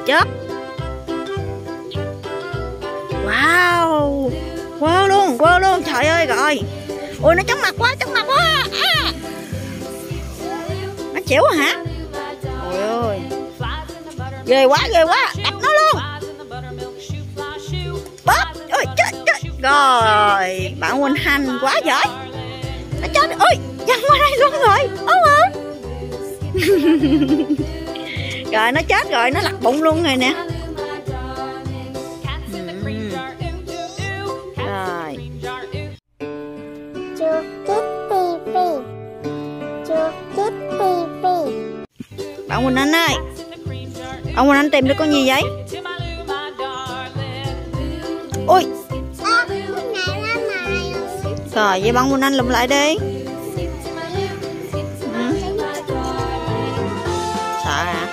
chớp. Wow, quơ luôn, trời ơi rồi. Ôi nó chóng mặt quá à. Nó chịu hả? Ôi ơi, ghê quá, đập nó luôn. Bóp, ôi chết. Rồi, bạn Quỳnh Hành quá giỏi. Nó chết, ôi, văng qua đây luôn rồi. Rồi nó chết rồi, nó lật bụng luôn rồi nè. Rồi. Bạn Quỳnh Anh ơi, ông Quỳnh Anh tìm được con gì vậy? Ôi. Rồi vậy bạn Quỳnh Anh lụm lại đi. Sợ hả?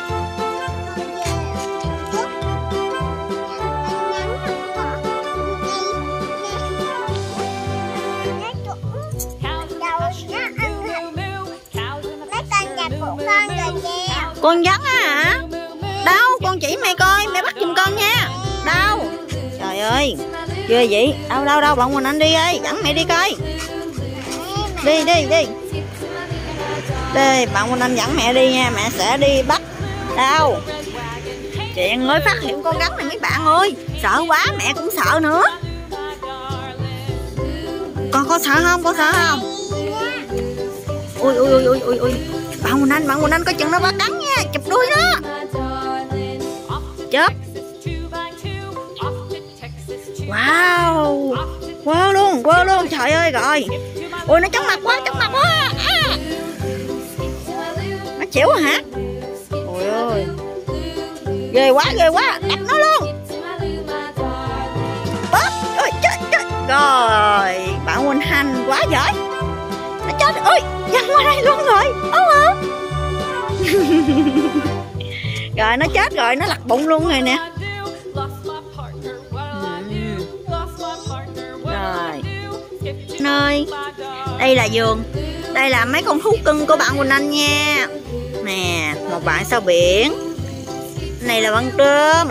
Con rắn á hả? Đâu, con chỉ mẹ coi, mẹ bắt giùm con nha. Đâu? Trời ơi, ghê vậy. Đâu, bạn Quỳnh Anh đi ơi, dẫn mẹ đi coi. Đi. Đây, bạn Quỳnh Anh dẫn mẹ đi nha, mẹ sẽ đi bắt. Đâu? Chuyện mới phát hiện con rắn này mấy bạn ơi. Sợ quá, mẹ cũng sợ nữa. Con có sợ không? Ui. Bạn Quỳnh Anh coi chừng nó bắt cắn nha, chụp đuôi nó. Chớp. Wow, quơ luôn, trời ơi rồi. Ôi nó chóng mặt quá à. Nó chịu hả? Ôi ơi, ghê quá, đập nó luôn. Bóp, ôi chết. Rồi, bạn Quỳnh Hành quá giỏi. Nó chết, ôi, văng qua đây luôn rồi. Rồi nó chết rồi, nó lật bụng luôn rồi nè. Rồi nơi đây là vườn, đây là mấy con thú cưng của bạn Quỳnh Anh nha. Nè, một bạn sao biển, này là bạn Trơm.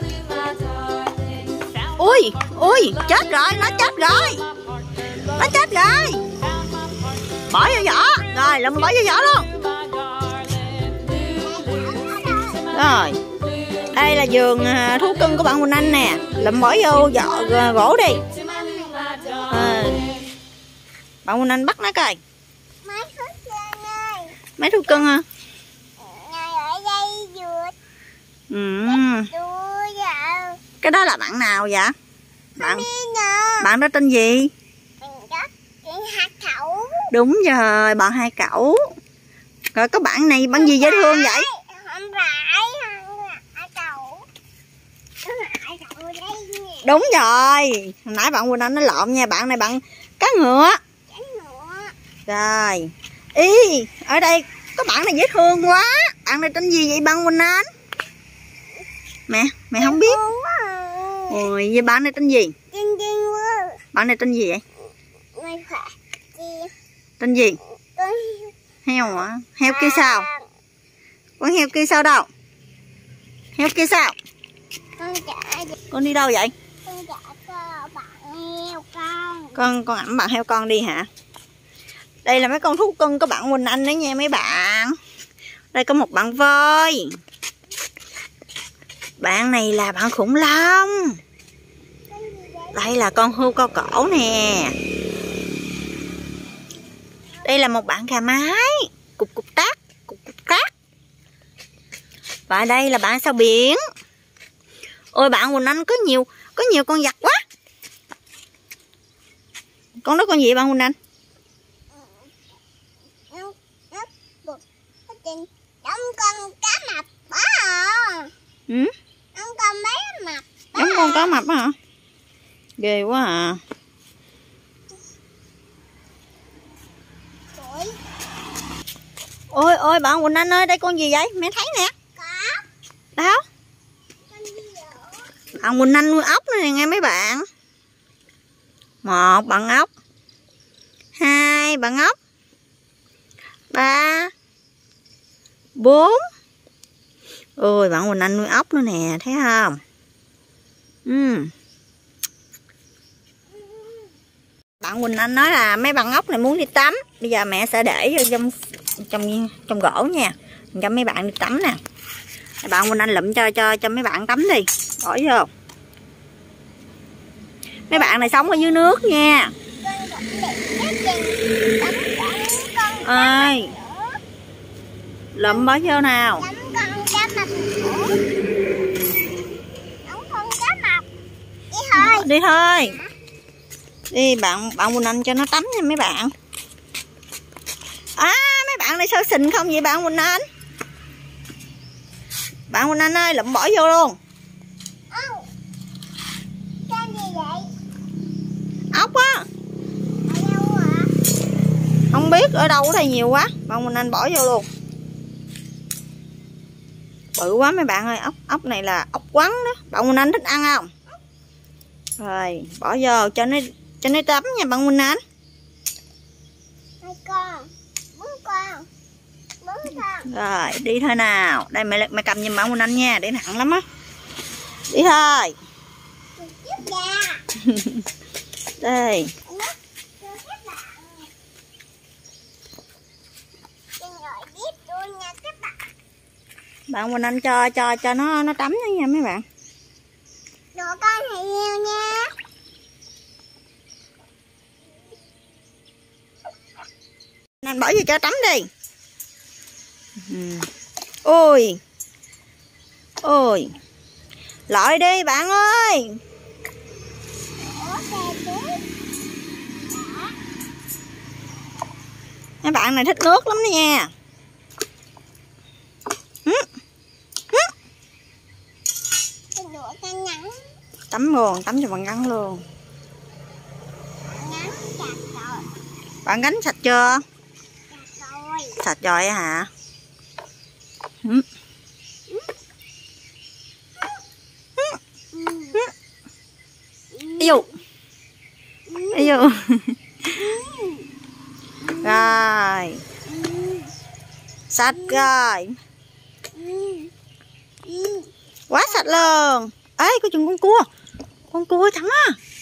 Ui, chết rồi, nó chết rồi. Bỏ vô vỏ, rồi lụm bỏ vô vỏ luôn. Rồi, đây là vườn thú cưng của bạn Quỳnh Anh nè, lụm bỏ vô vỏ gỗ đi. Bạn Quỳnh Anh bắt nó coi. Mấy thú cưng hả? Cái đó là bạn nào vậy? Bạn đó tên gì? Đúng rồi, bạn Hai Cẩu. Rồi có bạn này bạn gì dễ thương vậy? Đúng rồi, hồi nãy bạn Quỳnh Anh nó lộn nha, bạn này bạn cá ngựa. Rồi, ở đây có bạn này dễ thương quá. Bạn này tên gì vậy bạn Quỳnh Anh? Mẹ không biết. Ôi, vậy bạn này tên gì? Bạn này tên gì vậy? Tên gì? Heo hả? Heo kia sao? Con heo kia sao đâu? Heo kia sao? Con đi đâu vậy? Con ẵm bạn heo con đi hả? Đây là mấy con thú cưng của bạn Quỳnh Anh đó nha mấy bạn. Đây có một bạn voi. Bạn này là bạn khủng long. Đây là con hươu cao cổ nè. Đây là một bạn gà mái. Cục tác. Và đây là bạn sao biển. Ôi bạn Quỳnh Anh có nhiều con vật quá. Con đó con gì bạn Quỳnh Anh? Giống con cá mập á. Giống con bé mập. Giống con cá mập hả? Ghê quá à. Ôi bạn Quỳnh Anh ơi, đây con gì vậy? Mẹ thấy nè. Đâu? Bạn Quỳnh Anh nuôi ốc nè nghe mấy bạn. 1 bạn ốc, 2 bạn ốc, 3, 4, Ôi bạn Quỳnh Anh nuôi ốc nữa nè, thấy không? Bạn Quỳnh Anh nói là mấy bạn ốc này muốn đi tắm. Bây giờ mẹ sẽ để vô trong gỗ nha, cho mấy bạn đi tắm nè. Bạn Quỳnh Anh lụm cho mấy bạn tắm đi, bỏ vô. Mấy bạn này sống ở dưới nước nha. Ơi, lụm bỏ vô nào. Đi thôi. Đi bạn Quỳnh Anh cho nó tắm nha mấy bạn. Mấy bạn này sao xình không vậy bạn Quỳnh Anh? Bạn Quỳnh Anh ơi, lụm bỏ vô luôn. Cái gì vậy? Ốc á. Không biết, ở đâu ở đây nhiều quá. Bạn Quỳnh Anh bỏ vô luôn. Bự quá mấy bạn ơi. Ốc này là ốc quắn đó. Bạn Quỳnh Anh thích ăn không? Rồi bỏ vô cho nó tắm nha bạn Quỳnh Anh. Hai con, bốn con. Rồi đi thôi nào. Đây mẹ cầm giùm bạn Quỳnh Anh nha, để nặng lắm á. Đi thôi. Đây. Bạn Quỳnh Anh cho nó tắm nha mấy bạn. Đồ con thì nhiều nha. Anh bỏ vô cho tắm đi. Ôi. Ôi. Lội đi bạn ơi. Mấy bạn này thích nước lắm đó nha. Tắm luôn, tắm cho bạn gắn luôn. Bạn gánh sạch chưa? Sạch rồi hả? Yêu. Yêu. Rồi. Sạch rồi. Quá sạch luôn. Ê, có chừng con cua. Con cua trắng á.